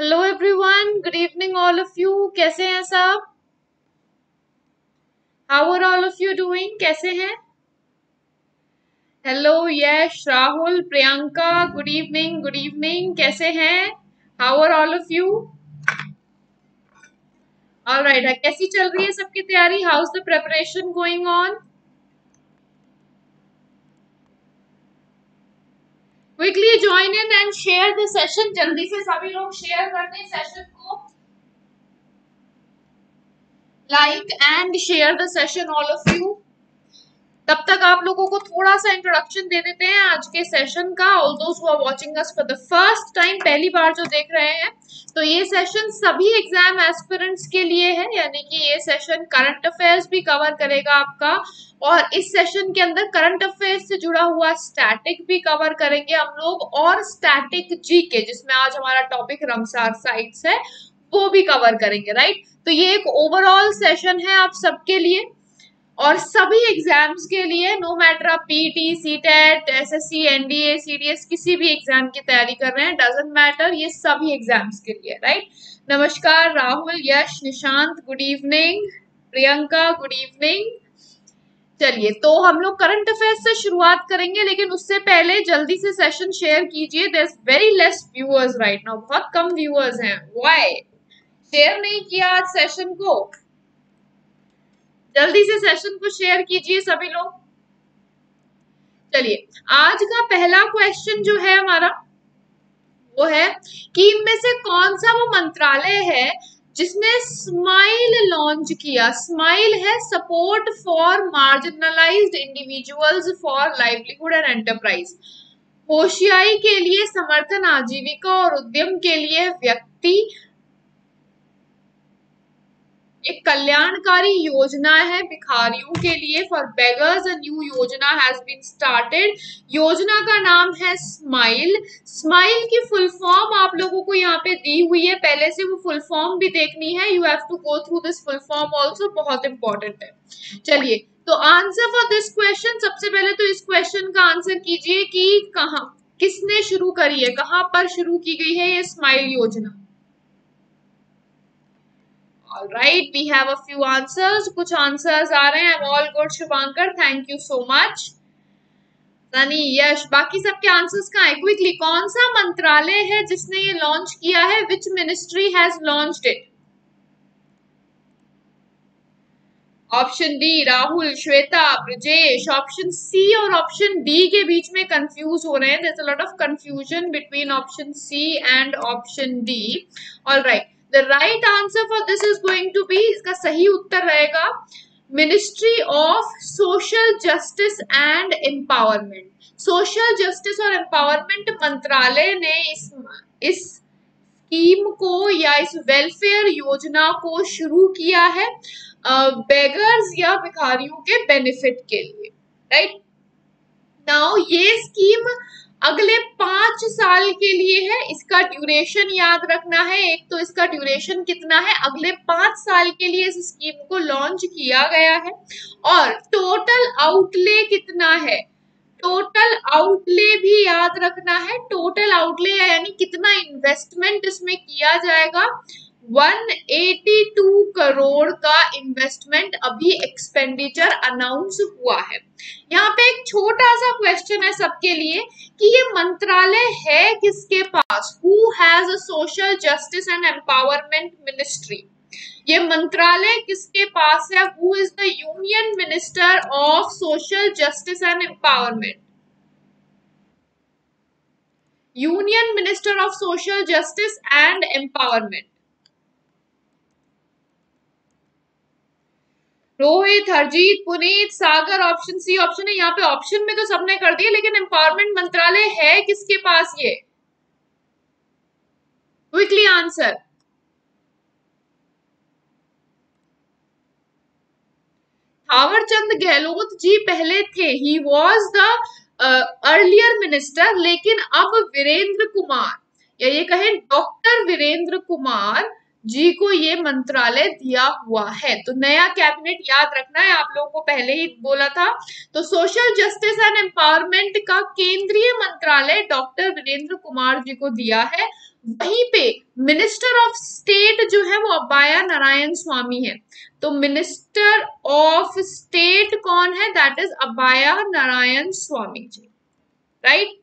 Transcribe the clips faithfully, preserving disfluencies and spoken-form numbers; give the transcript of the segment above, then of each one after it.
Hello everyone, good evening all of you. कैसे हैं सब? How are all of you doing? कैसे हैं? Hello Yash, Rahul, Priyanka, good evening, good evening. कैसे हैं? How are all of you? Alright, कैसी चल रही है सबकी तैयारी? How is the preparation going on? Quickly join in and share the session. जल्दी से सभी लोग शेयर कर दें सेशन को। Like and share the session all of you. तब तक आप लोगों को थोड़ा सा इंट्रोडक्शन दे देते हैं आज के सेशन का। All those who are watching us for the first time, पहली बार जो देख रहे हैं, तो ये सेशन सभी एग्जाम एस्पिरेंट्स के लिए है, यानी कि ये सेशन करंट अफेयर्स भी कवर करेगा आपका, और इस सेशन के अंदर करंट अफेयर्स से जुड़ा हुआ स्टैटिक भी कवर करेंगे हम लोग, और स्टैटिक जीके जिसमें आज हमारा टॉपिक रमसार साइट्स है वो भी कवर करेंगे। राइट, तो ये एक ओवरऑल सेशन है आप सबके लिए और सभी एग्जाम्स के लिए, नो मैटर आप PT, CTET, SSC, NDA, CDS किसी भी एग्जाम की तैयारी कर रहे हैं, डजंट मैटर, ये सभी एग्जाम्स के लिए। राइट, नमस्कार Rahul, Yash, Nishant, good evening, Priyanka, good evening. चलिए, तो हम लोग करंट अफेयर्स से शुरुआत करेंगे, लेकिन उससे पहले जल्दी से सेशन शेयर कीजिए। There is very less viewers right now, बहुत कम व्यूअर्स हैं। व्हाई शेयर नहीं किया आज सेशन को? जल्दी से सेशन को शेयर कीजिए सभी लोग। चलिए, आज का पहला क्वेश्चन जो है हमारा वो है कि इनमें से कौन सा वो मंत्रालय है जिसने स्माइल लॉन्च किया। स्माइल है support for marginalised individuals for livelihood and enterprise. होशियारी के लिए, समर्थन, आजीविका और उद्यम के लिए व्यक्ति, एक कल्याणकारी योजना है भिखारियों के लिए। For beggars a new yojana has been started. योजना का नाम है स्माइल। स्माइल की फुल फॉर्म आप लोगों को यहाँ पे दी हुई है, पहले से वो फुल फॉर्म भी देखनी है। You have to go through this full form also, बहुत इंपॉर्टेंट है। चलिए, तो आंसर फॉर दिस क्वेश्चन, सबसे पहले तो इस क्वेश्चन का आंसर कीजिए कि कहाँ, किसने शुरू करी है, कहाँ पर शुरू की गई है ये स्माइल योजना। All right, we have a few answers. कुछ आंसर्स आ रहे हैं। I'm all good, Shubhankar, thank you so much. Sunny, Yash, बाकी सबके आंसर्स कहाँ है? क्विकली, कौन सा मंत्रालय है जिसने ये लॉन्च किया है? Which ministry has launched it? Option D Rahul, Shweta, Brajesh. Option C और ऑप्शन डी के बीच में कंफ्यूज हो रहे हैं। There's a lot of confusion between option C and option D. All right. The right answer for this is going to be, इसका सही उत्तर रहेगा ministry of social justice and empowerment. Social justice और empowerment मंत्रालय ने इस इस scheme को या इस वेलफेयर योजना को शुरू किया है बेगर्स या भिखारियों के बेनिफिट के लिए। राइट नाउ, ये स्कीम अगले पांच साल के लिए है। इसका ड्यूरेशन याद रखना है। एक तो इसका ड्यूरेशन कितना है, अगले पांच साल के लिए इस स्कीम को लॉन्च किया गया है। और टोटल आउटले कितना है, टोटल आउटले भी याद रखना है। टोटल आउटले यानी कितना इन्वेस्टमेंट इसमें किया जाएगा, एक सौ बयासी करोड़ का इन्वेस्टमेंट अभी एक्सपेंडिचर अनाउंस हुआ है। यहाँ पे एक छोटा सा क्वेश्चन है सबके लिए कि ये मंत्रालय है किसके पास? Who has a social justice and empowerment ministry? ये मंत्रालय किसके पास है? Who is the union minister of social justice and empowerment? Union minister of social justice and empowerment. Rohit, Harjeet, Puneet, Sagar, option C option है। यहाँ पे ऑप्शन में तो सबने कर दिया, लेकिन एम्पावरमेंट मंत्रालय है किसके पास ये? Quickly answer. थावरचंद गहलोत जी पहले थे, he was the earlier minister, लेकिन अब वीरेंद्र कुमार, या ये कहें डॉक्टर वीरेंद्र कुमार जी को ये मंत्रालय दिया हुआ है। तो नया कैबिनेट याद रखना है, आप लोगों को पहले ही बोला था। तो सोशल जस्टिस एंड एम्पावरमेंट का केंद्रीय मंत्रालय डॉक्टर वीरेंद्र कुमार जी को दिया है। वहीं पे मिनिस्टर ऑफ स्टेट जो है वो अब्बाया नारायण स्वामी है। तो मिनिस्टर ऑफ स्टेट कौन है? That is Abbaiah Narayana Swamy ji, right.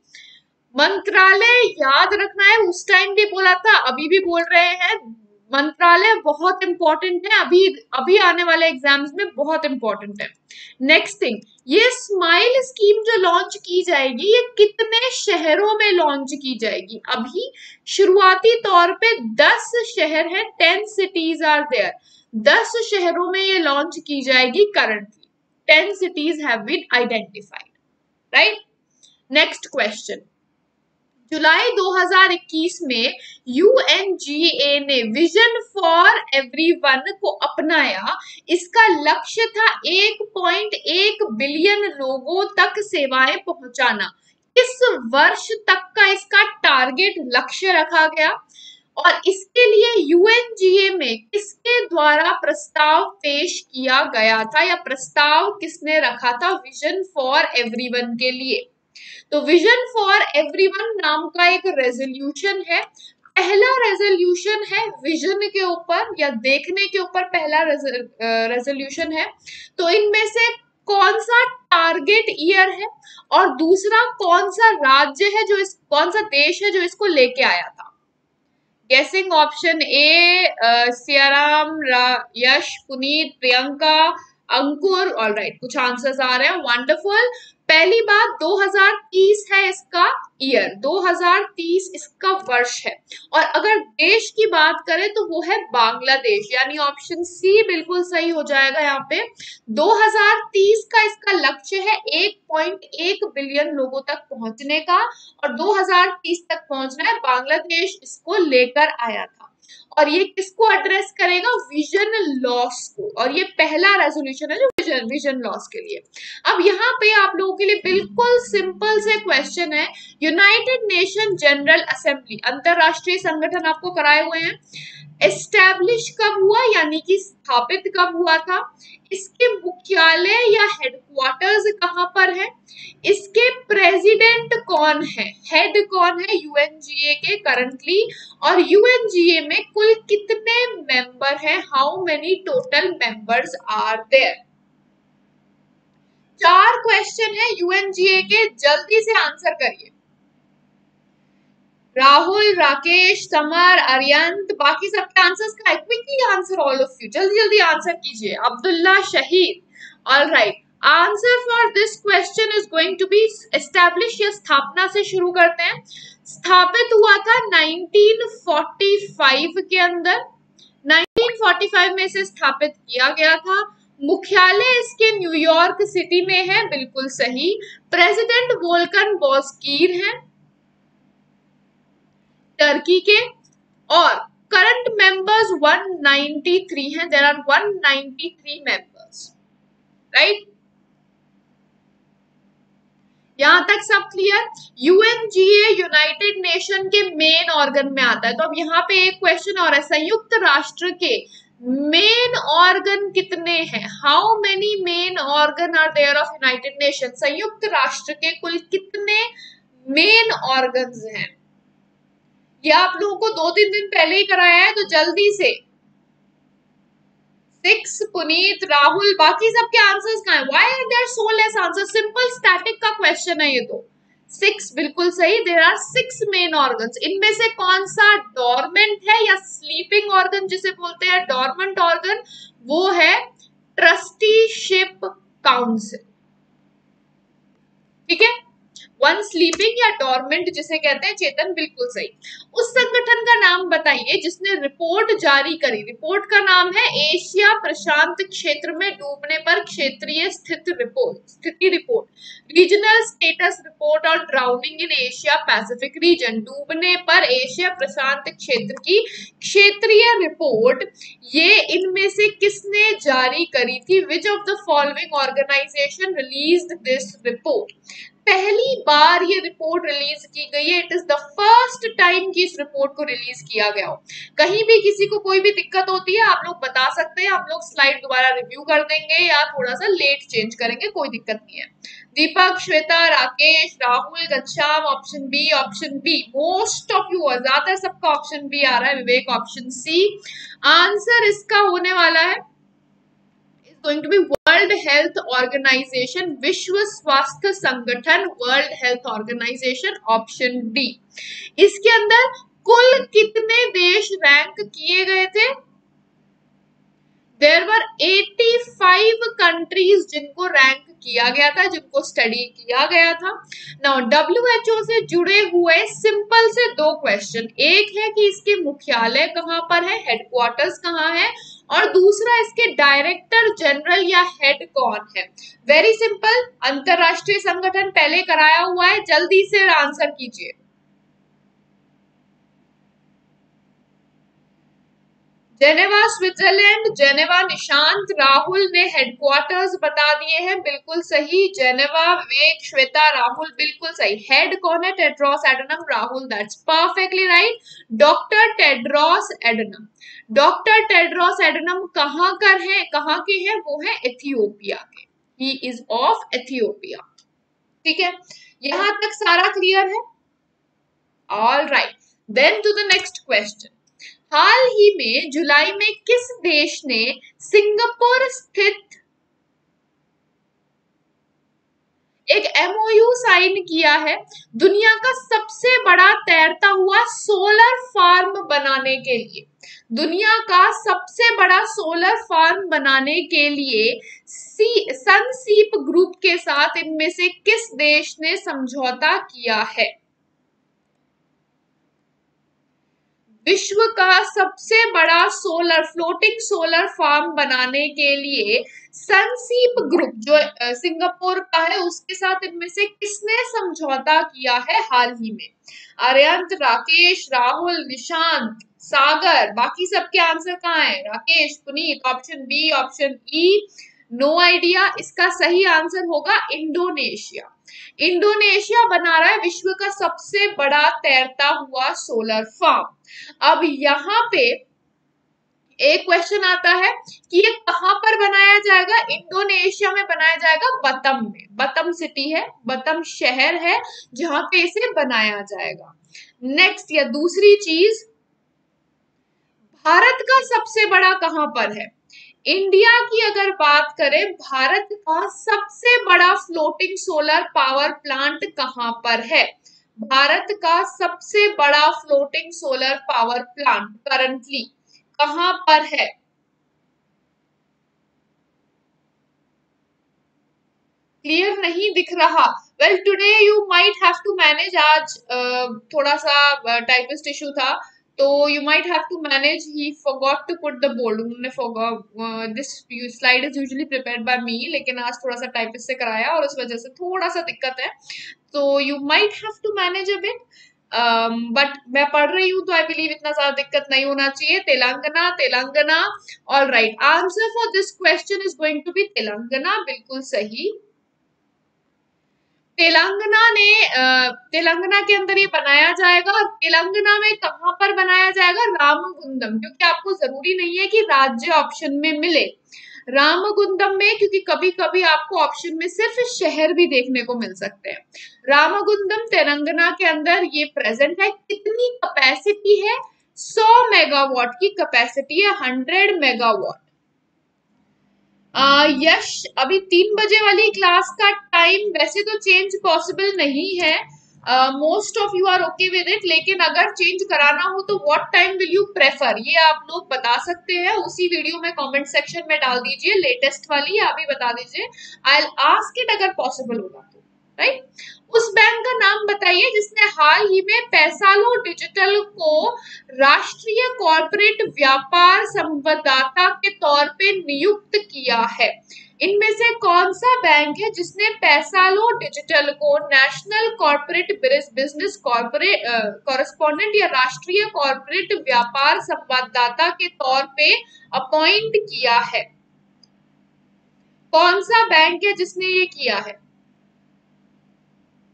मंत्रालय याद रखना है, उस टाइम भी बोला था, अभी भी बोल रहे हैं, मंत्रालय बहुत इंपॉर्टेंट है, अभी अभी आने वाले एग्जाम्स में बहुत इंपॉर्टेंट है। नेक्स्ट थिंग, ये स्माइल स्कीम जो लॉन्च की जाएगी ये कितने शहरों में लॉन्च की जाएगी? अभी शुरुआती तौर पे दस शहर है, टेन सिटीज आर देयर, दस शहरों में ये लॉन्च की जाएगी currently, ten cities have been identified, right. Next question, जुलाई दो हज़ार इक्कीस में यूएनजीए ने विजन फॉर एवरीवन को अपनाया। इसका लक्ष्य था एक पॉइंट एक बिलियन लोगों तक सेवाएं पहुंचाना। किस वर्ष तक का इसका टारगेट लक्ष्य रखा गया और इसके लिए यूएनजीए में किसके द्वारा प्रस्ताव पेश किया गया था या प्रस्ताव किसने रखा था विजन फॉर एवरीवन के लिए? तो विजन फॉर एवरीवन नाम का एक रेजोल्यूशन है, पहला रेजोल्यूशन है विजन के ऊपर या देखने के ऊपर पहला रेजोल्यूशन है। तो इनमें से कौन सा टारगेट ईयर है और दूसरा कौन सा राज्य है जो इस कौन सा देश है जो इसको लेके आया था? Guessing option A, Siyaram, Yash, Puneet, Priyanka, Ankur. Alright, कुछ आंसर्स आ रहे हैं, वंडरफुल। पहली बात दो हज़ार तीस है इसका ईयर, दो हज़ार तीस इसका वर्ष है। और अगर देश की बात करें तो वो है बांग्लादेश, यानी ऑप्शन सी बिल्कुल सही हो जाएगा यहाँ पे। दो हज़ार तीस का इसका लक्ष्य है एक पॉइंट एक बिलियन लोगों तक पहुंचने का और दो हज़ार तीस तक पहुंचना है, बांग्लादेश इसको लेकर आया था। और ये किसको एड्रेस करेगा? विजन लॉस को, और ये पहला रेजोल्यूशन है जो विजन विजन लॉस के लिए। अब यहाँ पे आप लोगों के लिए बिल्कुल सिंपल से क्वेश्चन है, यूनाइटेड नेशन जनरल असेंबली, अंतरराष्ट्रीय संगठन आपको कराए हुए हैं, एस्टैब्लिश कब हुआ यानी कि स्थापित कब हुआ था, इसके मुख्यालय या हेडक्वार्टर्स कहां पर है, इसके प्रेसिडेंट कौन है, हेड कौन है यूएनजीए के करंटली, और यूएनजीए में कुल कितने मेंबर हैं, how many total members are there. चार क्वेश्चन है यूएनजीए के, जल्दी से आंसर करिए। राहुल, राकेश, समर, अरियंत, बाकी सबके आंसर्स का है, quickly answer all of you, जल्दी जल्दी आंसर कीजिए। Abdullah, Shahid, alright. Answer for this question is going to be establish या स्थापना से शुरू करते हैं। स्थापित हुआ था नाइनटीन फोर्टी फाइव के अंदर, नाइनटीन फोर्टी फाइव में इसे स्थापित किया गया था। मुख्यालय इसके न्यूयॉर्क सिटी में है, बिल्कुल सही। प्रेसिडेंट वोल्कन बॉस्कीर हैं टर्की के, और current members one ninety three हैं, there are one ninety three members, right. यहां तक सब क्लियर? यूएनजीए यूनाइटेड नेशन के मेन ऑर्गन में आता है। तो अब यहाँ पे एक क्वेश्चन और है, संयुक्त राष्ट्र के मेन ऑर्गन कितने हैं, how many main organ are there of United Nation, संयुक्त राष्ट्र के कुल कितने मेन ऑर्गन्स हैं? ये आप लोगों को दो तीन दिन पहले ही कराया है, तो जल्दी से सिक्स, पुनीत, राहुल, बाकी सबके आंसर्स कहाँ हैं? Why are there so less answer? Simple static का क्वेश्चन है ये तो। सिक्स बिल्कुल सही, there are six main organs. इनमें से कौन सा डॉर्मेंट है या स्लीपिंग ऑर्गन जिसे बोलते हैं डॉर्मेंट ऑर्गन, वो है ट्रस्टीशिप काउंसिल, ठीक है। वन स्लीपिंग या डॉर्मेंट जिसे कहते हैं, चेतन बिल्कुल सही। उस संगठन का नाम बताइए जिसने रिपोर्ट जारी करी, रिपोर्ट का नाम है एशिया प्रशांत क्षेत्र में डूबने पर क्षेत्रीय स्थिति रिपोर्ट, स्थिति रिपोर्ट, रीजनल स्टेटस रिपोर्ट और drowning in Asia Pacific region, डूबने पर एशिया प्रशांत क्षेत्र की क्षेत्रीय रिपोर्ट। ये इनमें से किसने जारी करी थी? Which of the following organization released this report? पहली बार ये रिपोर्ट रिलीज की गई है। It is the first time कि इस रिपोर्ट को रिलीज किया गया हो। कहीं भी किसी को कोई भी दिक्कत होती है आप लोग बता सकते हैं, हम लोग स्लाइड दोबारा रिव्यू कर देंगे या थोड़ा सा लेट चेंज करेंगे, कोई दिक्कत नहीं है। Deepak, Shweta, Rakesh, Rahul, Ghanshyam, option B, option B. Most of you, ज्यादातर सबका ऑप्शन बी आ रहा है। विवेक, ऑप्शन सी। आंसर इसका होने वाला है going to be world health organization, विश्व स्वास्थ्य संगठन, world health organization, option D. इसके अंदर कुल कितने देश रैंक किए गए थे? देयर वर पचासी कंट्रीज जिनको रैंक किया गया था, जिनको स्टडी किया गया था। नाउ डब्ल्यू एच ओ से जुड़े हुए सिंपल से दो क्वेश्चन, एक है कि इसके मुख्यालय कहां पर है, हेडक्वार्टर्स कहां है, और दूसरा इसके डायरेक्टर जनरल या हेड कौन है। वेरी सिंपल, अंतरराष्ट्रीय संगठन पहले कराया हुआ है, जल्दी से आंसर कीजिए। Geneva Switzerland, Geneva. Nishant, Rahul ने हेडक्वार्टर्स बता दिए हैं, बिल्कुल सही। जेनेवा, विवेक, श्वेता, राहुल, बिल्कुल सही। हेड कौन है? Tedros Adhanom, Rahul, that's perfectly right. Doctor Tedros Adhanom. Doctor Tedros Adhanom कहाँ कर है, कहाँ के हैं? वो है एथियोपिया के। He is of Ethiopia. ठीक है, यहां तक सारा क्लियर है? All right, then to the next question. हाल ही में जुलाई में किस देश ने सिंगापुर स्थित एक एमओयू साइन किया है दुनिया का सबसे बड़ा तैरता हुआ सोलर फार्म बनाने के लिए? दुनिया का सबसे बड़ा सोलर फार्म बनाने के लिए सी सनसीप ग्रुप के साथ इनमें से किस देश ने समझौता किया है? विश्व का सबसे बड़ा सोलर फ्लोटिंग सोलर फार्म बनाने के लिए सनसीप ग्रुप जो सिंगापुर का है उसके साथ इनमें से किसने समझौता किया है हाल ही में? आर्यंत, राकेश, राहुल, निशांत, सागर, बाकी सबके आंसर कहाँ है? Rakesh, Puneet, option B, option E, no idea. इसका सही आंसर होगा इंडोनेशिया। इंडोनेशिया बना रहा है विश्व का सबसे बड़ा तैरता हुआ सोलर फार्म। अब यहाँ पे एक क्वेश्चन आता है कि ये कहां पर बनाया जाएगा? इंडोनेशिया में बनाया जाएगा, बतम में। बतम सिटी है, बतम शहर है जहां पे इसे बनाया जाएगा। नेक्स्ट या दूसरी चीज, भारत का सबसे बड़ा कहां पर है? इंडिया की अगर बात करें, भारत का सबसे बड़ा फ्लोटिंग सोलर पावर प्लांट कहां पर है? भारत का सबसे बड़ा floating solar power plant currently कहां पर है? क्लियर नहीं दिख रहा? Well today you might have to manage. आज uh, थोड़ा सा टाइपिस्ट uh, इशू था, तो you might have to manage. He forgot to put the bold. उन्होंने forgot this slide is usually prepared by me, लेकिन आज थोड़ा सा टाइपिस्ट से कराया और उस वजह से थोड़ा सा दिक्कत है, तो you might have to manage a bit. But मैं पढ़ रही हूँ तो आई बिलीव इतना ज्यादा दिक्कत नहीं होना चाहिए। Telangana, Telangana, all right. Answer for this question is going to be Telangana, बिल्कुल सही। तेलंगाना ने तेलंगाना के अंदर ये बनाया जाएगा, और तेलंगाना में कहां पर बनाया जाएगा? रामगुंडम, क्योंकि आपको जरूरी नहीं है कि राज्य ऑप्शन में मिले। रामगुंडम में, क्योंकि कभी कभी आपको ऑप्शन में सिर्फ शहर भी देखने को मिल सकते हैं। रामगुंडम तेलंगाना के अंदर ये प्रेजेंट है। कितनी कैपेसिटी है? सौ मेगावाट की कैपेसिटी है, हंड्रेड मेगावाट। यश, अभी तीन बजे वाली क्लास का टाइम वैसे तो चेंज पॉसिबल नहीं है, most of you are okay with it, लेकिन अगर चेंज कराना हो तो what time will you prefer, ये आप लोग बता सकते हैं। उसी वीडियो में कमेंट सेक्शन में डाल दीजिए, लेटेस्ट वाली आप भी बता दीजिए। आई विल आस्क इट अगर पॉसिबल होगा तो, राइट। उस बैंक का नाम बताइए जिसने हाल ही में पैसालो डिजिटल को राष्ट्रीय कॉर्पोरेट व्यापार संवाददाता के तौर पे नियुक्त किया है। इनमें से कौन सा बैंक है जिसने पैसालो डिजिटल को national corporate business corporate correspondent या राष्ट्रीय कॉर्पोरेट व्यापार संवाददाता के तौर पे अपॉइंट किया है? कौन सा बैंक है जिसने ये किया है?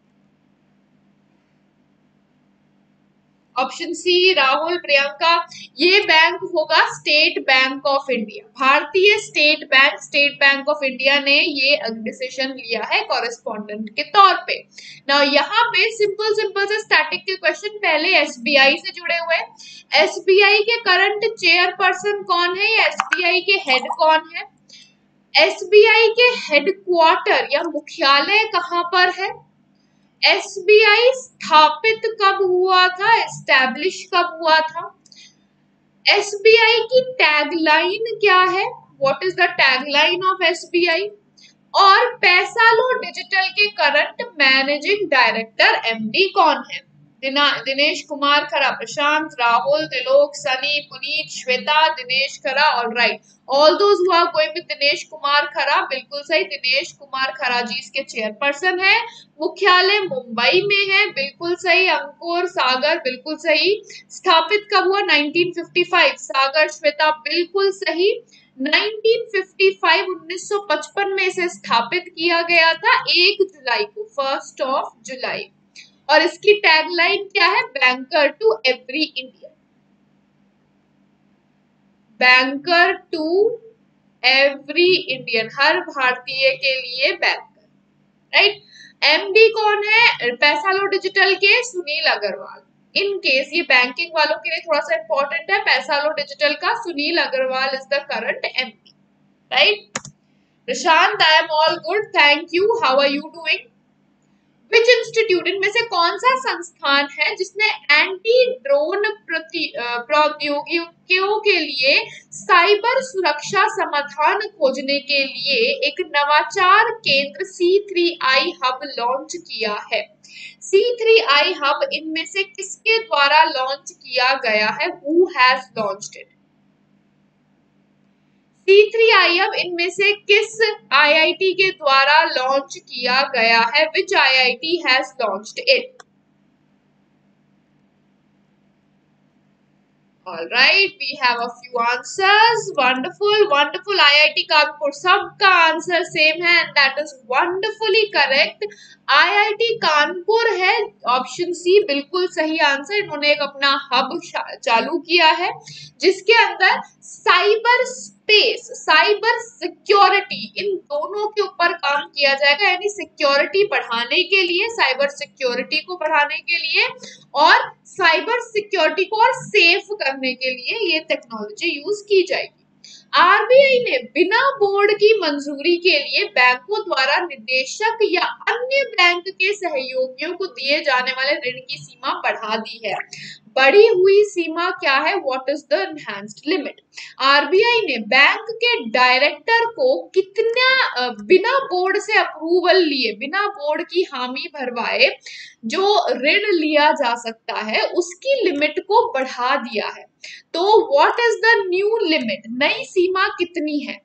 ऑप्शन सी राहुल प्रियंका, ये बैंक होगा स्टेट बैंक ऑफ इंडिया, भारतीय State Bank, State Bank of India ने ये डिसीजन लिया है कॉरेस्पॉन्डेंट के तौर पे। ना यहाँ पे सिंपल सिंपल से स्टैटिक के क्वेश्चन, पहले एसबीआई से जुड़े हुए। एसबीआई के करंट चेयरपर्सन कौन है या एसबीआई के हेड कौन है? एसबीआई के हेडक्वार्टर या मुख्यालय कहां पर है? एसबीआई स्थापित कब हुआ था, एस्टैब्लिश कब हुआ था? एसबीआई की टैगलाइन क्या है, what is the tagline of SBI? और पैसालो डिजिटल के करंट मैनेजिंग डायरेक्टर एमडी कौन है? दिनेश कुमार खरा, प्रशांत, Rahul, Trilok, Sunny, Puneet, Shweta, Dinesh Khara, all right, all those who are going with Dinesh Kumar Khara, बिल्कुल सही, दिनेश कुमार खरा जी इसके चेयरपर्सन है, मुख्यालय मुंबई में है, बिल्कुल सही, अंकुर, सागर, बिल्कुल सही, स्थापित कब हुआ? Nineteen fifty five, Sagar, Shweta, बिल्कुल सही, नाइनटीन फिफ्टी फाइव उन्नीस सौ पचपन में इसे स्थापित किया गया था, एक जुलाई को, फर्स्ट ऑफ जुलाई। और इसकी टैगलाइन क्या है? Banker to every Indian, banker to every Indian, हर भारतीय के लिए बैंकर, राइट। एमडी कौन है पैसालो डिजिटल के? सुनील अग्रवाल। इन केस ये बैंकिंग वालों के लिए थोड़ा सा इंपॉर्टेंट है, पैसालो डिजिटल का Sunil Agarwal is the current MD, right. Prashant, I am all good, thank you, how are you doing? Which institute, इनमें से कौन सा संस्थान है जिसने एंटी ड्रोन प्रौद्योगिकियों के लिए साइबर सुरक्षा समाधान खोजने के लिए एक नवाचार केंद्र C three I hub launch किया है? सी थ्री आई हब इनमें से किसके द्वारा लॉन्च किया गया है? Who has launched it? C three I hub इनमें से किस आईआईटी के द्वारा लॉन्च किया गया है? Which IIT has launched it? All right, we have a few answers. Wonderful, wonderful. I I T Kanpur, सबका आंसर सेम है and that is wonderfully correct. I I T Kanpur है, ऑप्शन सी बिल्कुल सही आंसर। इन्होंने एक अपना हब चालू किया है जिसके अंदर साइबर स्पेस, साइबर सिक्योरिटी, इन दोनों के ऊपर काम किया जाएगा, यानी सिक्योरिटी बढ़ाने के लिए, साइबर सिक्योरिटी को बढ़ाने के लिए और साइबर सिक्योरिटी को और सेफ करने के लिए ये टेक्नोलॉजी यूज की जाएगी। आरबीआई ने बिना बोर्ड की मंजूरी के लिए बैंकों द्वारा निदेशक या अन्य बैंक के सहयोगियों को दिए जाने वाले ऋण की सीमा बढ़ा दी है। बढ़ी हुई सीमा क्या है? What is the enhanced limit? RBI ने बैंक के डायरेक्टर को कितना बिना बोर्ड से अप्रूवल लिए, बिना बोर्ड की हामी भरवाए जो ऋण लिया जा सकता है उसकी लिमिट को बढ़ा दिया है। तो what is the new limit? नई सीमा कितनी है?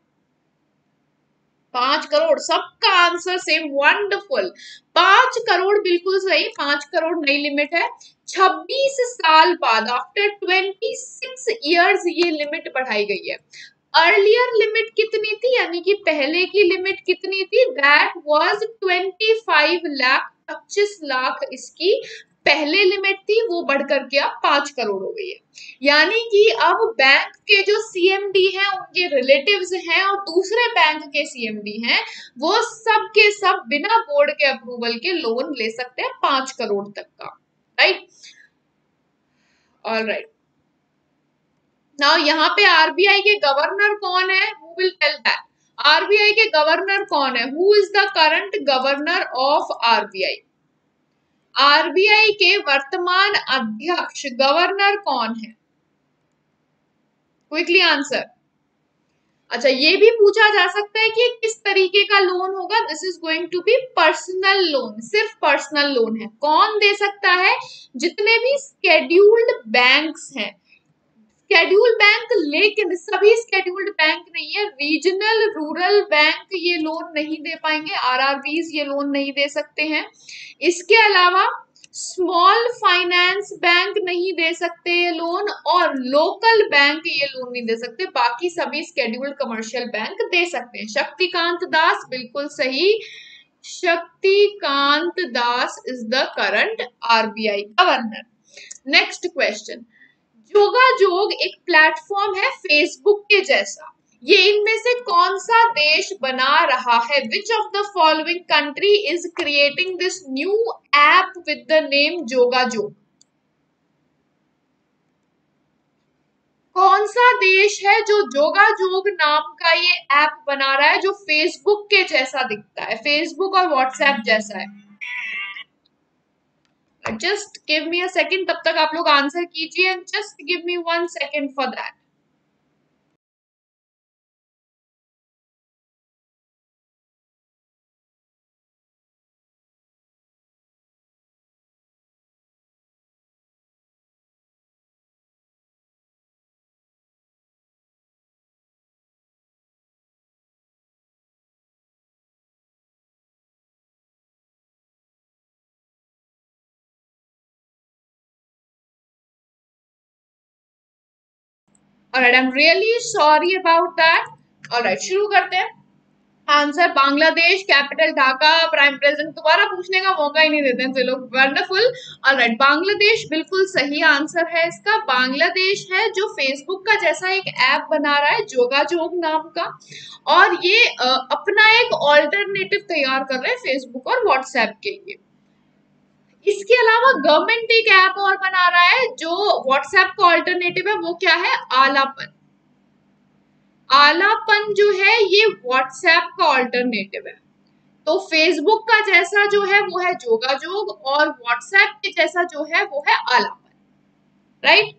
पांच करोड़, सबका आंसर सेम, वंडरफुल, पांच करोड़ बिल्कुल सही, पांच करोड़ नई लिमिट है। छब्बीस साल बाद, आफ्टर ट्वेंटी सिक्स इयर्स ये लिमिट बढ़ाई गई है। अर्लियर लिमिट कितनी थी, यानी कि पहले की लिमिट कितनी थी? That was twenty five lakh, पच्चीस लाख इसकी पहले लिमिट थी, वो बढ़कर के अब पांच करोड़ हो गई है। यानी कि अब बैंक के जो सीएमडी हैं उनके रिलेटिव्स हैं और दूसरे बैंक के सीएमडी हैं, वो सब के सब बिना बोर्ड के अप्रूवल के लोन ले सकते हैं पांच करोड़ तक का, राइट। ऑलराइट, नाउ यहाँ पे आरबीआई के गवर्नर कौन है? Who will tell that? RBI के गवर्नर कौन है? Who is the current governor of RBI? RBI के वर्तमान अध्यक्ष गवर्नर कौन है? Quickly answer. अच्छा, ये भी पूछा जा सकता है कि किस तरीके का लोन होगा? This is going to be personal loan, सिर्फ पर्सनल लोन है। कौन दे सकता है? जितने भी स्केड्यूल्ड बैंक्स हैं, स्केड्यूल्ड बैंक, लेकिन सभी स्केड्यूल्ड बैंक नहीं है, रीजनल रूरल बैंक ये लोन नहीं दे पाएंगे, आरआरबीज ये लोन नहीं दे सकते हैं। इसके अलावा स्मॉल फाइनेंस बैंक नहीं दे सकते ये लोन, और लोकल बैंक ये लोन नहीं दे सकते, बाकी सभी स्केड्यूल्ड कमर्शियल बैंक दे सकते हैं। शक्तिकांत दास, बिल्कुल सही, Shaktikanta Das is the current RBI governor. Next question, Jogajog एक प्लेटफॉर्म है फेसबुक के जैसा, ये इनमें से कौन सा देश बना रहा है? Which of the following country is creating this new app with the name Jogajog? कौन सा देश है जो जोगाजोग नाम का ये ऐप बना रहा है, जो फेसबुक के जैसा दिखता है, फेसबुक और व्हाट्सएप जैसा है? Just give me a second, तब तक आप लोग आंसर कीजिए, and just give me one second for that. Alright, I'm really sorry about that. Alright, शुरू करते हैं. Answer Bangladesh, capital Dhaka, prime president. दोबारा पूछने का मौका ही नहीं देते हैं लोग. वंडरफुल. ऑलराइट, बांग्लादेश बिल्कुल सही आंसर है इसका. बांग्लादेश है जो फेसबुक का जैसा एक ऐप बना रहा है जोगाजोग नाम का, और ये आ, अपना एक ऑल्टरनेटिव तैयार कर रहे हैं फेसबुक और व्हाट्सएप के लिए. इसके अलावा गवर्नमेंट एक ऐप और बना रहा है जो व्हाट्सएप का ऑल्टरनेटिव है, वो क्या है? आलापन. आलापन जो है ये व्हाट्सएप का ऑल्टरनेटिव है. तो फेसबुक का जैसा जो है वो है जोगाजोग, और व्हाट्सएप के जैसा जो है वो है Alapon. Right?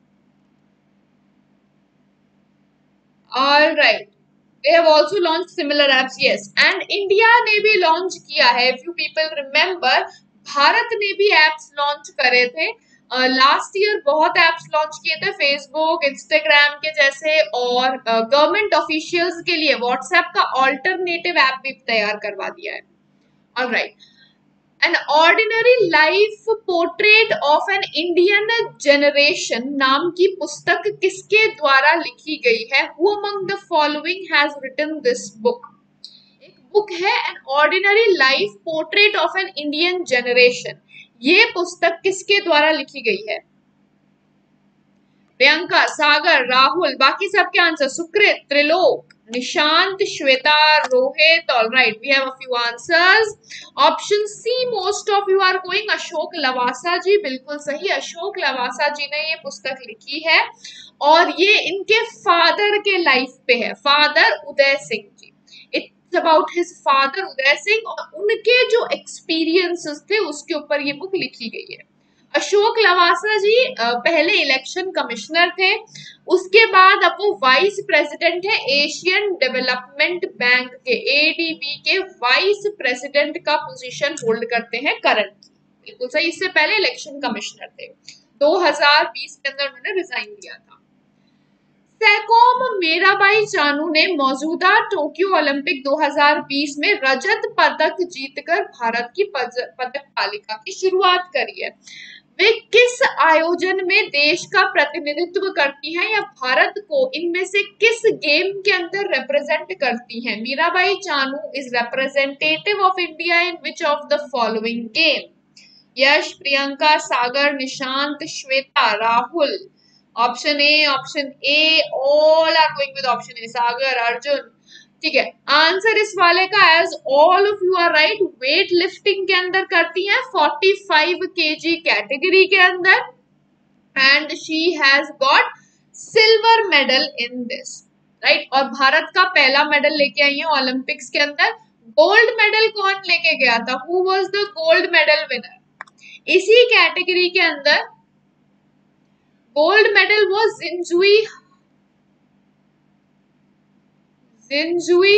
Alright. They have also launched similar apps, yes. And India ने भी लॉन्च किया है. If you people remember, Bharat ने भी एप्स लॉन्च करे थे लास्ट uh, ईयर. बहुत एप्स लॉन्च किए थे फेसबुक, इंस्टाग्राम के जैसे, और गवर्नमेंट uh, ऑफिशियल्स के लिए व्हाट्सएप का ऑल्टरनेटिव ऐप भी तैयार करवा दिया है. Alright. An ordinary life portrait of an Indian generation नाम की पुस्तक किसके द्वारा लिखी गई है? Who among the following has written this book? एक बुक है An Ordinary Life Portrait of an Indian Generation. ये पुस्तक किसके द्वारा लिखी गई है? प्रियंका, सागर, राहुल, बाकी सबके answer. Sukrit, Trilok, Nishant, Shweta, Rohit. All right, we have a few answers. Option C most of you are going. Ashok Lavasa ji, बिल्कुल सही. अशोक लवासा जी ने ये पुस्तक लिखी है, और ये इनके फादर के लाइफ पे है. Father Uday Singh ji. It's about his father Uday Singh, और उनके जो एक्सपीरियंसेस थे उसके ऊपर ये बुक लिखी गई है. अशोक लवासा जी पहले इलेक्शन कमिश्नर थे, उसके बाद अब वो वाइस प्रेसिडेंट है एशियन डेवलपमेंट बैंक के, एडीबी के वाइस प्रेसिडेंट का पोजीशन होल्ड करते हैं करंट. बिल्कुल सही. इससे पहले इलेक्शन कमिश्नर थे. दो हज़ार बीस के अंदर उन्होंने रिजाइन दिया था. सैकोम मीराबाई चानू ने मौजूदा टोक्यो ओलंपिक दो हज़ार बीस में रजत पदक जीतकर भारत की पदक तालिका की शुरुआत करी है. वे किस आयोजन में देश का प्रतिनिधित्व करती हैं, या भारत को इनमें से किस गेम के अंदर रिप्रेजेंट करती हैं? Mirabai Chanu is representative of India in which of the following game? Yash, Priyanka, Sagar, Nishant, Shweta, Rahul. Option A, option A, all are going with option A. Sagar, Arjun. ठीक है, आंसर इस वाले का as all of you are right, weight lifting के अंदर करती हैं, पैंतालीस केजी कैटेगरी के अंदर, and she has got silver medal in this. Right? और भारत का पहला मेडल लेके आई है ओलंपिक्स के अंदर. गोल्ड मेडल कौन लेके गया था? Who was the gold medal winner? इसी कैटेगरी के अंदर गोल्ड मेडल वो जिनजुई जिनजुई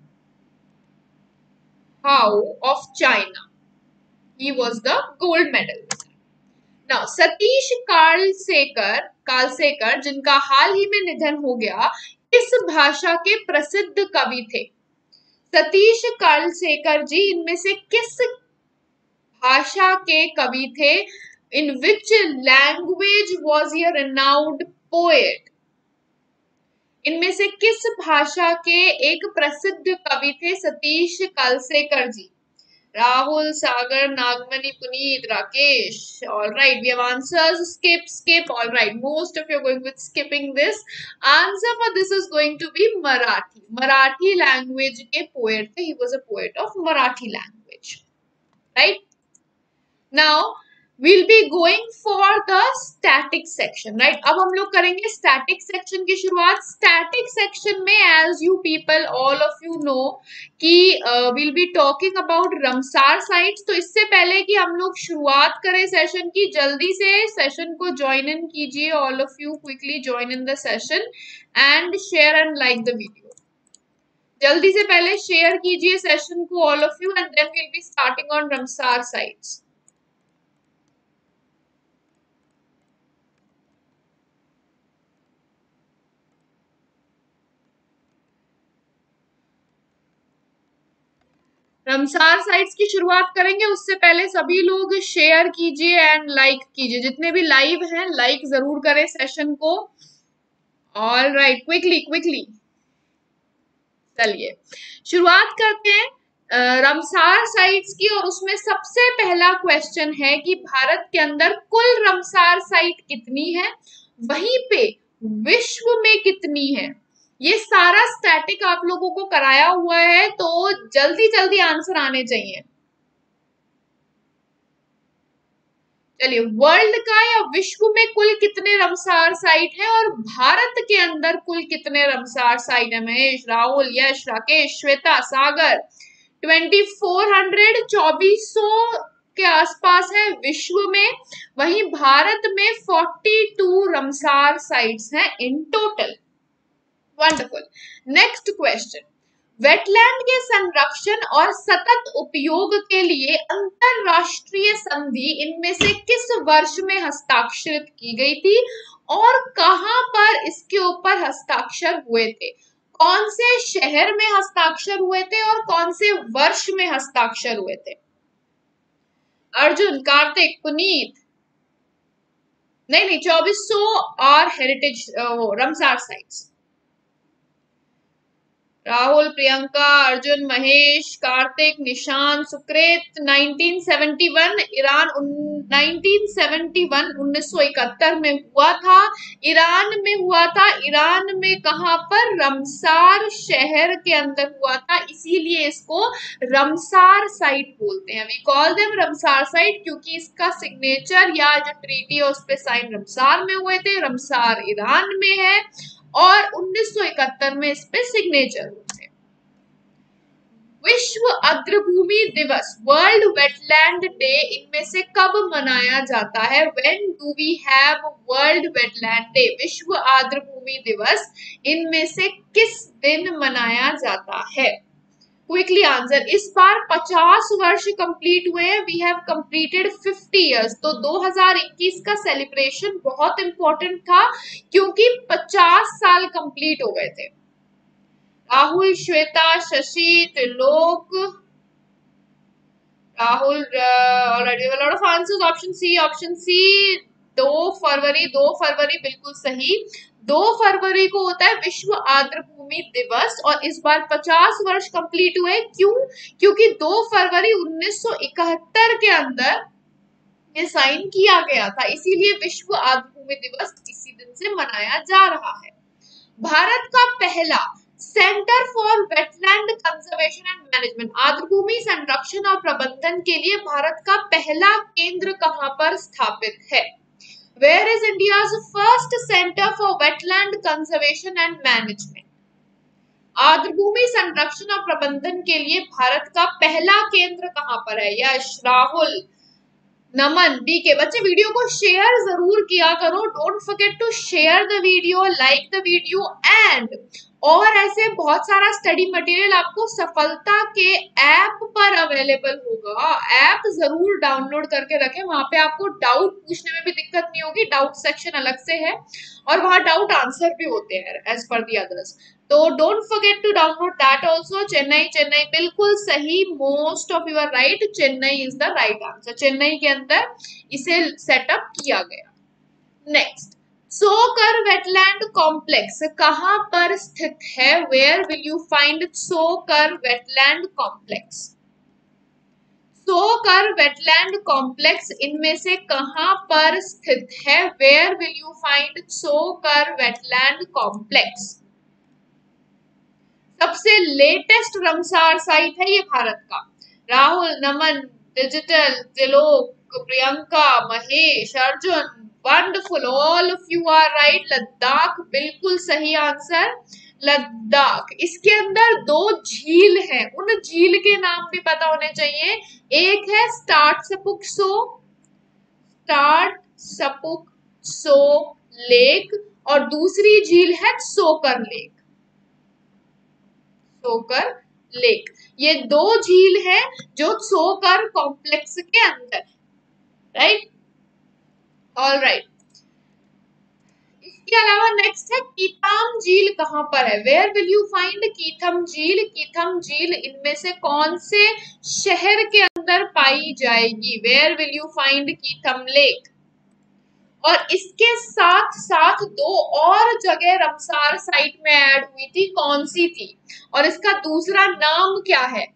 Hou of China. He was the gold medal winner. Now, Satish Kalsekar Kalsekar जिनका हाल ही में निधन हो गया, किस भाषा के प्रसिद्ध कवि थे? सतीश कालसेकर जी इनमें से किस भाषा के कवि थे? In which language was he a renowned poet? इनमें से किस भाषा के एक प्रसिद्ध कवि थे सतीश कालसेकर जी? Rahul, Sagar, Nagmani, Puneet, Rakesh. All right, we have answers. Skip, skip. All right, most of you are going with skipping this. Answer for this is going to be Marathi. Marathi language ke poet the. He was a poet of Marathi language. Right? Now, we'll be going for the static section, right? अब हम लोग करेंगे static section की शुरुआत. Static section में, as you people, all of you know, कि uh, we'll be talking about Ramsar sites. तो इससे पहले कि हम लोग शुरुआत करें सेशन की, जल्दी से सेशन को join in कीजिए. All of you quickly join in the session and share and like the video. जल्दी से पहले शेयर कीजिए सेशन को all of you, and then we'll be starting on Ramsar sites. Ramsar sites की शुरुआत करेंगे, उससे पहले सभी लोग शेयर कीजिए एंड लाइक कीजिए. जितने भी लाइव हैं लाइक जरूर करें सेशन को. ऑल राइट, क्विकली क्विकली चलिए शुरुआत करते हैं रमसार साइट्स की. और उसमें सबसे पहला क्वेश्चन है कि भारत के अंदर कुल रमसार साइट कितनी है, वहीं पे विश्व में कितनी है. ये सारा स्टैटिक आप लोगों को कराया हुआ है, तो जल्दी जल्दी आंसर आने चाहिए. चलिए, वर्ल्ड का या विश्व में कुल कितने रमसार साइट हैं और भारत के अंदर कुल कितने रमसार साइट है. Mahesh, Rahul, Yash, Rakesh, Shweta, Sagar. Twenty four hundred चौबीस सौ के आसपास है विश्व में, वहीं भारत में फोर्टी टू रमसार साइट्स हैं in total. Wonderful. Next question, wetland के संरक्षण और सतत उपयोग के लिए अंतरराष्ट्रीय संधि इनमें से किस वर्ष में हस्ताक्षरित की गई थी और कहां पर इसके ऊपर हस्ताक्षर हुए थे. कौन से शहर में हस्ताक्षर हुए थे और कौन से वर्ष में हस्ताक्षर हुए थे. अर्जुन, कार्तिक, पुनीत. नहीं नहीं चौबीस सौ और heritage Ramsar sites. Rahul, Priyanka, Arjun, Mahesh, Kartik, Nishant, Sukrit. Nineteen seventy one Iran nineteen seventy one उन्नीस सौ इकहत्तर में हुआ था. ईरान में हुआ था. ईरान में कहां पर, रमसार शहर के अंदर हुआ था, इसीलिए इसको रमसार साइट बोलते हैं. We call them Ramsar site क्योंकि इसका सिग्नेचर या जो ट्रीटी है उस पे साइन रमसार में हुए थे. रमसार ईरान में है और उन्नीस सौ इकहत्तर में इस पे सिग्नेचर हुए थे. विश्व आर्द्रभूमि दिवस, वर्ल्ड वेटलैंड डे, इनमें से कब मनाया जाता है. When do we have world wetland day. विश्व आर्द्रभूमि दिवस इनमें से किस दिन मनाया जाता है. Quickly answer. इस बार पचास वर्ष कंप्लीट हुए हैं. We have completed fifty years. तो दो हज़ार इक्कीस का सेलिब्रेशन बहुत इंपॉर्टेंट था क्योंकि पचास साल कंप्लीट हो गए थे. Rahul, Shweta, Shashi, Trilok. Rahul, already lot of answers. Option C, option C. दो फरवरी, दो फरवरी बिल्कुल सही. दो फरवरी को होता है विश्व आर्द्रभूमि दिवस और इस बार पचास वर्ष कंप्लीट हुए. क्यों? क्योंकि दो फरवरी उन्नीस सौ इकहत्तर के अंदर ये साइन किया गया था, इसीलिए विश्व आर्द्रभूमि दिवस इसी दिन से मनाया जा रहा है. भारत का पहला centre for wetland conservation and management, आर्द्रभूमि संरक्षण और प्रबंधन के लिए भारत का पहला केंद्र कहां पर स्थापित है. Where is India's first center for wetland conservation and management? आर्द्रभूमि संरक्षण और प्रबंधन के लिए भारत का पहला केंद्र कहां पर है. यश, राहुल, नमन, बी के. बच्चे वीडियो को शेयर जरूर किया करो. Don't forget to share the video, like the video and और ऐसे बहुत सारा स्टडी मटेरियल आपको सफलता के ऐप पर अवेलेबल होगा. ऐप जरूर डाउनलोड करके रखें. वहां पे आपको डाउट पूछने में भी दिक्कत नहीं होगी. डाउट सेक्शन अलग से है और वहां डाउट आंसर भी होते हैं एज पर दी अदर्स. तो don't forget to download that also. Chennai, Chennai बिल्कुल सही. Most of your right. Chennai is the right answer. Chennai के अंदर इसे सेटअप किया गया. नेक्स्ट, सोकर वेटलैंड कॉम्प्लेक्स कहां पर स्थित है. Where will you find Tsokar wetland complex. Tsokar wetland complex इनमें से कहां पर स्थित है? Where will you find Tsokar wetland complex? सबसे लेटेस्ट रमसार साइट है ये भारत का। Rahul, Naman, digital, Trilok, Priyanka, Mahesh, Arjun, wonderful, all of you are right. Ladakh बिल्कुल सही आंसर, लद्दाख। इसके अंदर दो झील हैं, उन झील के नाम भी पता होने चाहिए। एक है Startsapuk Tso Startsapuk Tso lake और दूसरी झील है सोकर लेक। सोकर लेक, ये दो झील हैं जो सोकर कॉम्प्लेक्स के अंदर है, राइट? All right. इसके अलावा नेक्स्ट है कीथम झील कहां पर है? Where will you find Keetham झील? कीथम झील इनमें से कौन से शहर के अंदर पाई जाएगी? Where will you find Keetham lake? और इसके साथ साथ दो और जगह रमसार साइट में ऐड हुई थी, कौन सी थी और इसका दूसरा नाम क्या है?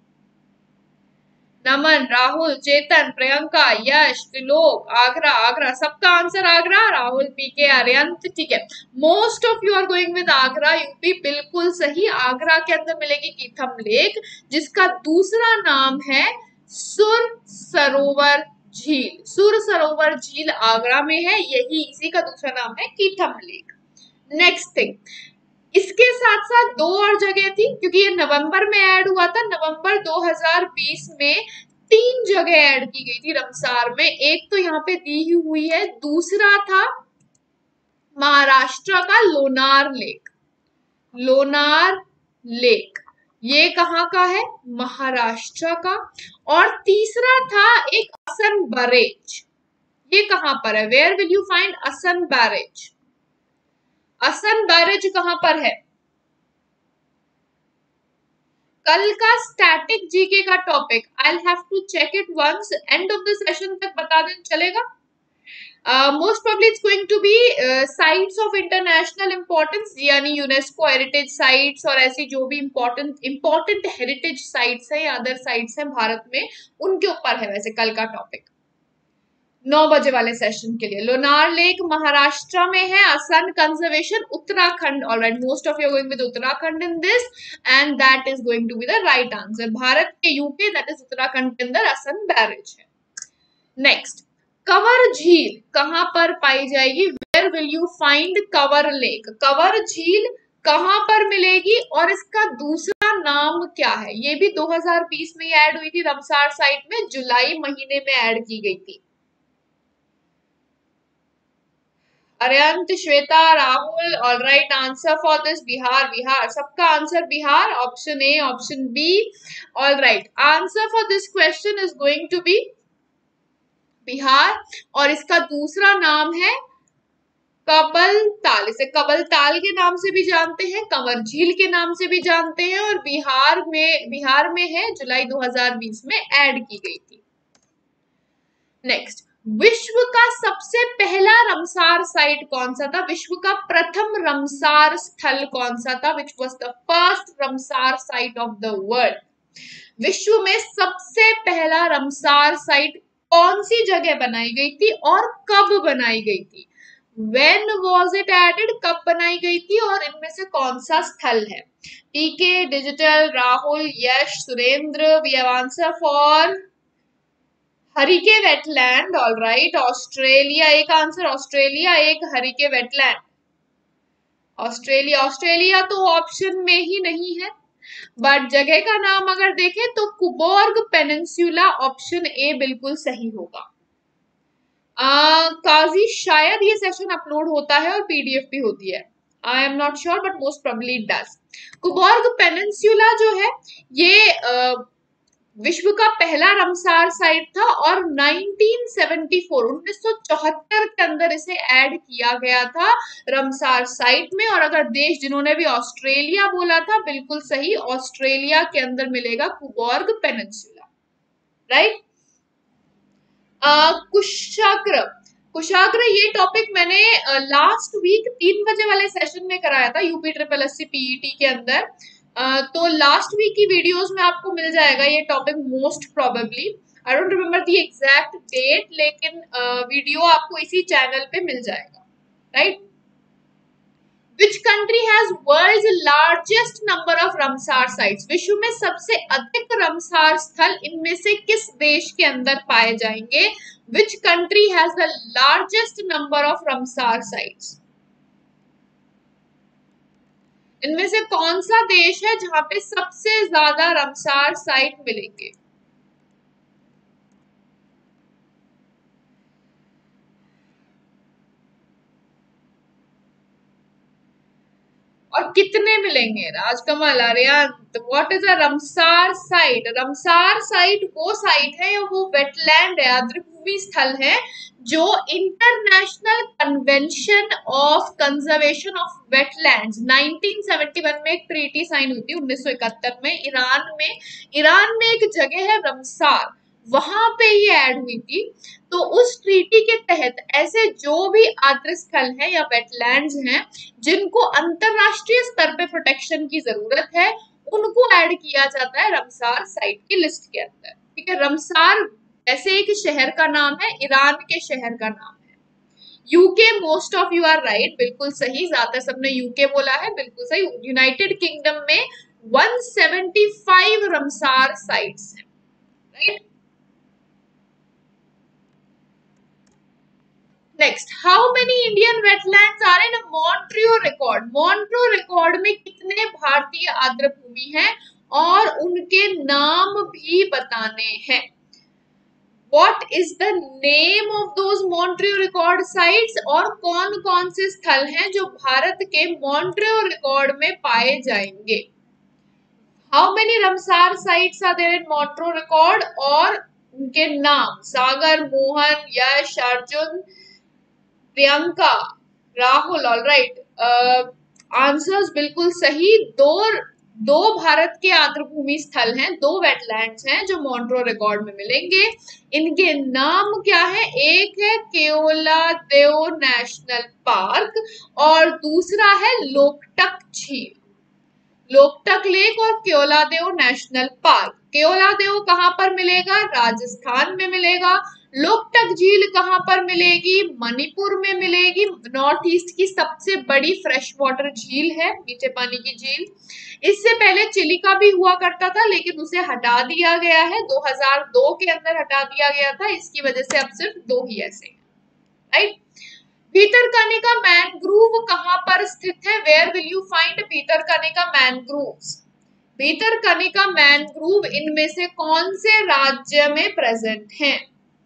नमन, राहुल, चेतन, प्रियंका, यश, त्रिलोक, आगरा। आगरा, सबका आंसर आगरा। राहुल, पीके, आर्यंत, ठीक है। Most of you are going with Agra, UP, बिल्कुल सही। आगरा के अंदर मिलेगी कीथम लेक, जिसका दूसरा नाम है सुर सरोवर झील। सुर सरोवर झील आगरा में है, यही इसी का दूसरा नाम है कीथम लेक। नेक्स्ट थिंग, इसके साथ साथ दो और जगह थी, क्योंकि ये नवंबर में ऐड हुआ था। नवंबर दो हज़ार बीस में तीन जगह ऐड की गई थी रमसार में। एक तो यहाँ पे दी हुई है, दूसरा था महाराष्ट्र का लोनार लेक। लोनार लेक ये कहाँ का है? महाराष्ट्र का। और तीसरा था एक असन बैरेज, ये कहां पर है? Where will you find Asan barrage? Asan barrage कहां पर है? कल का स्टैटिक जीके का topic, I will have to check it once, end of the session तक बता दें चलेगा। Most probably it's going to be sites of international importance, यानी यूनेस्को हेरिटेज साइट्स और ऐसी जो भी इंपॉर्टेंट इंपॉर्टेंट हेरिटेज साइट्स है या अदर साइट्स हैं भारत में, उनके ऊपर है वैसे कल का टॉपिक नौ बजे वाले सेशन के लिए। लोनार लेक महाराष्ट्र में है, Asan conservation Uttarakhand. Alright, most of you going with Uttarakhand in this and that is going to be the right answer. Bharat के यूपी, दैट इज उत्तराखंड के अंदर असन बैरेज है। नेक्स्ट, कंवर झील कहां पर पाई जाएगी? Where will you find Kanwar lake? Kanwar झील कहां पर मिलेगी और इसका दूसरा नाम क्या है? ये भी दो हज़ार बीस में ऐड हुई थी रमसार साइट में, जुलाई महीने में ऐड की गई थी। Aryant, Shweta, Rahul, all right answer for this Bihar. Bihar, सबका answer Bihar, option A, option B. All right, answer for this question is going to be Bihar और इसका दूसरा नाम है कबल ताल। इसे कबल ताल के नाम से भी जानते हैं, कंवर झील के नाम से भी जानते हैं और बिहार में बिहार में है, जुलाई दो हज़ार बीस में ऐड की गई थी। नेक्स्ट, विश्व का सबसे पहला रमसार साइट कौन सा था? विश्व का प्रथम रमसार स्थल कौन सा था? Which was the first Ramsar site of the world? विश्व में सबसे पहला रमसार साइट कौन सी जगह बनाई गई थी और कब बनाई गई थी? When was it added? कब बनाई गई थी और इनमें से कौन सा स्थल है? PK, digital, Rahul, Yash, Surendra, we have answer for Harike wetland. All right, Australia एक आंसर, ऑस्ट्रेलिया एक, हरिके वेटलैंड ऑस्ट्रेलिया। ऑस्ट्रेलिया तो ऑप्शन में ही नहीं है, बट जगह का नाम अगर देखें तो कुबोर्ग पेनिनसुला, ऑप्शन ए बिल्कुल सही होगा। आ, काजी शायद ये सेशन अपलोड होता है और पीडीएफ भी होती है, I am not sure but most probably it does. Cobourg peninsula जो है ये आ, विश्व का पहला रमसार साइट था और उन्नीस सौ चौहत्तर के अंदर इसे ऐड किया गया था रमसार साइट में। और अगर देश जिन्होंने भी ऑस्ट्रेलिया बोला था, बिल्कुल सही, ऑस्ट्रेलिया के अंदर मिलेगा कुबोर्ग पेनिनसुला, राइट। कुशाग्र, कुशाग्र ये टॉपिक मैंने लास्ट वीक तीन बजे वाले सेशन में कराया था UP triple S C PET के अंदर। Uh, तो लास्ट वीक की वीडियोस में आपको मिल जाएगा ये topic most probably. I don't remember the exact date, लेकिन वीडियो uh, आपको इसी चैनल पे मिल जाएगा, right. Which country has world's largest number of Ramsar sites? विश्व में सबसे अधिक रमसार स्थल इनमें से किस देश के अंदर पाए जाएंगे? Which country has the largest number of Ramsar sites? इनमें से कौन सा देश है जहां पे सबसे ज्यादा रमसार साइट मिलेंगे? और कितने मिलेंगे? Rajkamal, Aryan, what is a Ramsar site? Ramsar site वो साइट है या वो वेटलैंड है, आर्द्रभूमि स्थल है, जो international convention of conservation of wetlands nineteen seventy one में एक ट्रीटी साइन हुई थी उन्नीस सौ इकहत्तर में ईरान में। ईरान में एक जगह है रमसार, वहां पे ये ऐड हुई थी। तो उस ट्रीटी के तहत ऐसे जो भी आर्द्र स्थल है या वेटलैंड्स हैं जिनको अंतरराष्ट्रीय स्तर पे प्रोटेक्शन की जरूरत है, उनको ऐड किया जाता है रमसार साइट की लिस्ट के अंदर, ठीक है। रमसार ऐसे एक शहर का नाम है, ईरान के शहर का नाम है। UK, most of you are right, बिल्कुल सही, ज्यादातर सबने यूके बोला है, बिल्कुल सही। यूनाइटेड किंगडम में एक सौ पचहत्तर रमसार साइट्स हैं, right. Next, how many Indian wetlands are in Montreux record? Montreux record में कितने भारतीय आर्द्रभूमि हैं और उनके नाम भी बताने हैं। What is the name of those Montreal record sites? और कौन कौन से स्थल हैं जो भारत के मॉन्ट्रियो रिकॉर्ड में पाए जाएंगे? How many Ramsar sites are there in Montreal record? और उनके नाम, Sagar, Mohan, Yash, Arjun, Priyanka, Rahul, all right. Answers बिल्कुल सही। दो दो भारत के आर्द्रभूमि स्थल हैं, दो वेटलैंड्स हैं जो मॉन्ट्रियो रिकॉर्ड में मिलेंगे। इनके नाम क्या है? एक है केओलादेओ नेशनल पार्क और दूसरा है लोकटक झील। लोकटक लेक और केओलादेओ नेशनल पार्क। केओलादेओ कहां पर मिलेगा? राजस्थान में मिलेगा। लोकटक झील कहां पर मिलेगी? मणिपुर में मिलेगी। नॉर्थ ईस्ट की सबसे बड़ी फ्रेश वाटर झील है, मीठे पानी की झील। इससे पहले चिलिका भी हुआ करता था, लेकिन उसे हटा दिया गया है, दो हज़ार दो के अंदर हटा दिया गया था। इसकी वजह से अब सिर्फ दो ही ऐसे हैं, राइट। भीतरकनिका मैनग्रूव कहां पर स्थित है? Where will you find Bhitarkanika mangroves? Bhitarkanika mangrove इनमें से कौन से राज्य में प्रेजेंट हैं?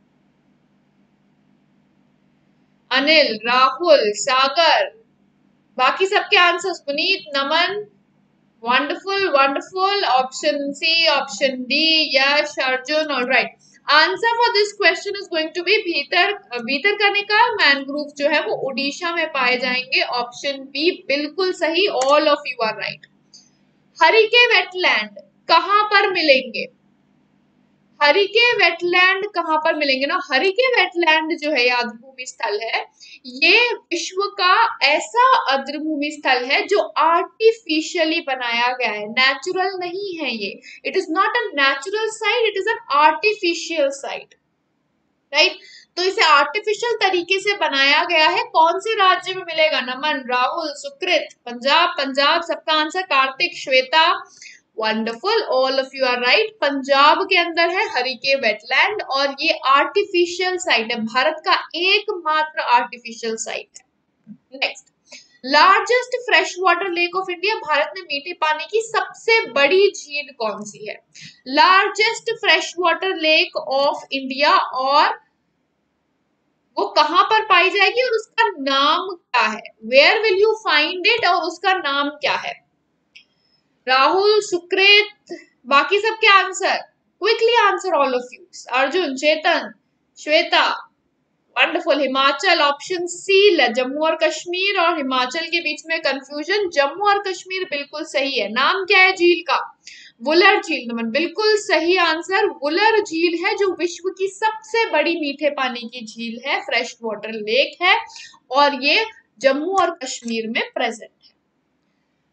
अनिल, राहुल, सागर, बाकी सबके answers, Puneet, Naman, wonderful wonderful. Option C, option D, Yash, Arjun, all right. Answer for this question is going to be Bhitar Bhitarkanika mangrove जो है वो उड़ीसा में पाए जाएंगे। ऑप्शन बी बिल्कुल सही, all of you are right. Harike wetland कहां पर मिलेंगे? हरिके वेटलैंड कहां पर मिलेंगे ना? हरिके वेटलैंड जो है आर्द्रभूमि स्थल है, ये विश्व का ऐसा आर्द्रभूमि स्थल है जो आर्टिफिशियली बनाया गया है, नेचुरल नहीं है ये। It is not a natural site, it is an artificial site, right. तो इसे आर्टिफिशियल तरीके से बनाया गया है। कौन से राज्य में मिलेगा? नमन, राहुल, सुकृत, पंजाब, पंजाब सबका answer. Kartik, Shweta, wonderful, all of you are right. Punjab के अंदर है हरिके वेटलैंड और ये आर्टिफिशियल साइट है, भारत का एकमात्र आर्टिफिशियल साइट है। Next, largest fresh water lake of India, Bharat में मीठे पानी की सबसे बड़ी झील कौन सी है? Largest fresh water lake of India, और वो कहां पर पाई जाएगी और उसका नाम क्या है? Where will you find it और उसका नाम क्या है? राहुल, सुकृत, बाकी सबके answer, quickly answer all of you. Arjun, Chetan, Shweta, wonderful. Himachal, option C, Jammu और कश्मीर और हिमाचल के बीच में कंफ्यूजन, जम्मू और कश्मीर बिल्कुल सही है। नाम क्या है झील का? वुलर झील। नमन, बिल्कुल सही आंसर, वुलर झील है जो विश्व की सबसे बड़ी मीठे पानी की झील है, फ्रेश वाटर लेक है और ये जम्मू और कश्मीर में प्रेजेंट है।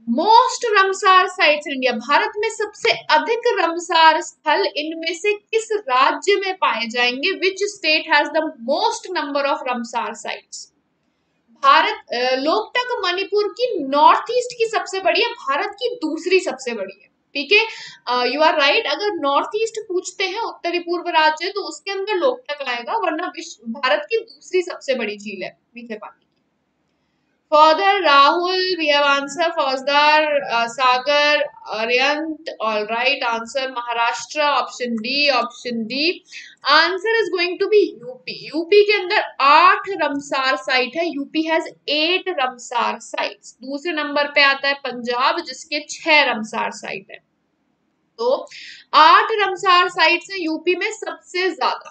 Most Ramsar sites in India, Bharat में सबसे अधिक रमसार स्थल इनमें से किस राज्य में पाए जाएंगे? Which state has the most number of Ramsar sites? Bharat, Loktak Manipur की नॉर्थ ईस्ट की सबसे बड़ी है, भारत की दूसरी सबसे बड़ी है। ठीक है, यू आर राइट। अगर नॉर्थ ईस्ट पूछते हैं, उत्तरी पूर्व राज्य, तो उसके अंदर लोकटक आएगा, वरना विश्व भारत की दूसरी सबसे बड़ी झील है मीठे पानी। Further, Rahul, we have answer Fauzdar, uh, Sagar, Aryant. All right, answer Maharashtra. Option D. Option D. Answer is going to be U P. U P के अंदर आठ रमसार साइट है. U P has eight Ramsar sites. दूसरे नंबर पे आता है पंजाब, जिसके छह रमसार साइट है. तो आठ रमसार साइट्स है यूपी में सबसे ज्यादा.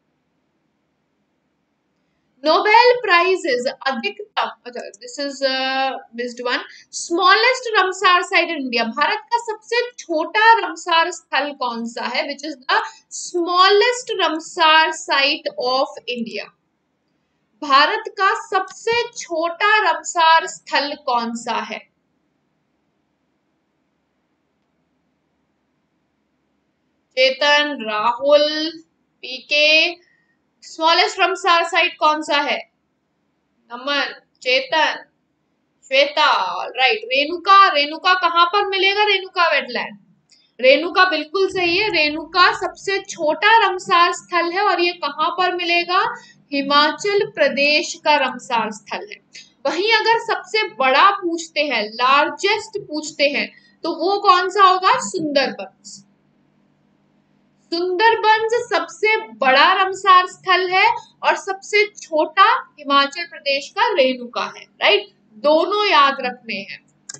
Nobel prizes अधिकतम, अच्छा this is missed one. Smallest Ramsar site in India, Bharat का सबसे छोटा रमसार स्थल कौन सा है? Which is the smallest Ramsar site of India. Bharat का सबसे छोटा रमसार स्थल कौन सा है? Chetan, Rahul, PK, smallest Ramsar site कौन सा है? नमन, चेतन, श्वेता. राइट, रेणुका. रेणुका कहां पर मिलेगा? रेणुका वेटलैंड. रेणुका बिल्कुल सही है. रेणुका सबसे छोटा रमसार स्थल है और ये कहां पर मिलेगा? हिमाचल प्रदेश का रमसार स्थल है. वहीं अगर सबसे बड़ा पूछते हैं, लार्जेस्ट पूछते हैं, तो वो कौन सा होगा? सुंदरबंस. सुंदरबंस सबसे बड़ा रमसार स्थल है और सबसे छोटा हिमाचल प्रदेश का रेणुका है. राइट, दोनों याद रखने हैं.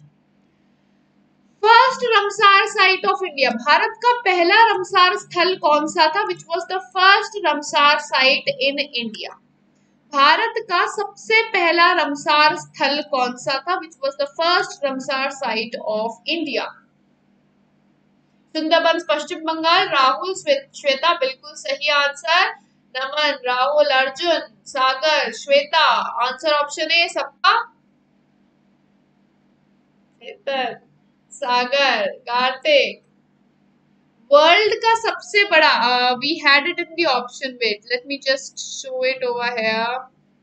First Ramsar site of India, Bharat का पहला रमसार स्थल कौन सा था? Which was the first Ramsar site in India. Bharat का सबसे पहला रमसार स्थल कौन सा था? Which was the first Ramsar site of India. Sundarbans Paschim Bengal. Rahul, Shweta बिल्कुल सही answer. Naman, Rahul, Arjun, Sagar, Shweta. Answer option A सबका. चेतन, सागर, कार्तिक. वर्ल्ड का सबसे बड़ा, we had it in the option. Wait, let me just show it over here.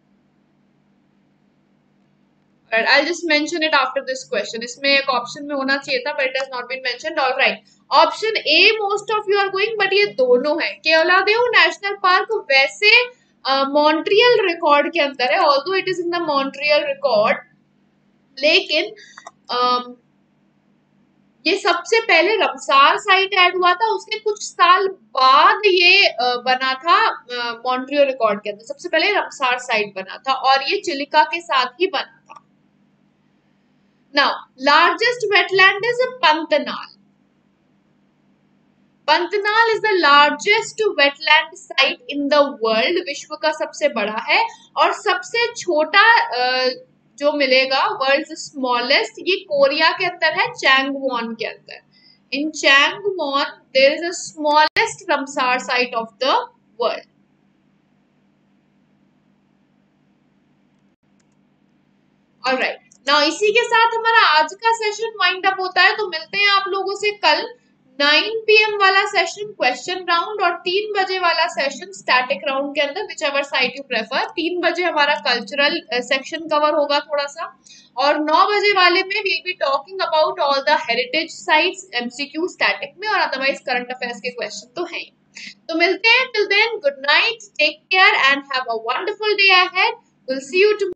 Right, I'll just mention it after this question. इसमें एक option में होना चाहिए था, but it has not been mentioned. All right. Option A most of you are going, but ये दोनों है. Keoladeo national park वैसे मॉन्ट्रियल uh, रिकॉर्ड के अंदर है, although it is in the Montreal record, लेकिन um, ये सबसे पहले रमसार साइट ऐड हुआ था, उसके कुछ साल बाद ये uh, बना था मॉन्ट्रियल uh, रिकॉर्ड के अंदर. सबसे पहले रमसार साइट बना था और ये चिलिका के साथ ही बना था. Now, largest wetland is Pantanal. Pantanal is the largest wetland site in the world. विश्व का सबसे बड़ा है. और सबसे छोटा जो मिलेगा, वर्ल्ड स्मॉलेस्ट, ये कोरिया के अंदर है, चैंगवॉन के अंदर. In Changwon, there is a smallest Ramsar site of the world. All right. Now, इसी के साथ हमारा आज का सेशन वाइंड अप होता है. तो मिलते हैं आप लोगों से कल नाइन पी एम वाला सेशन क्वेश्चन राउंड और तीन बजे वाला सेशन स्टैटिक राउंड के अंदर, which ever side you prefer. तीन बजे हमारा कल्चरल सेक्शन कवर होगा थोड़ा सा, और नौ बजे वाले में we'll be talking about all the heritage sites, MCQ static में, और अदरवाइज करंट अफेयर्स के क्वेश्चन तो है. तो मिलते हैं. Till then, good night, take care and have a wonderful day ahead. Will see you tomorrow.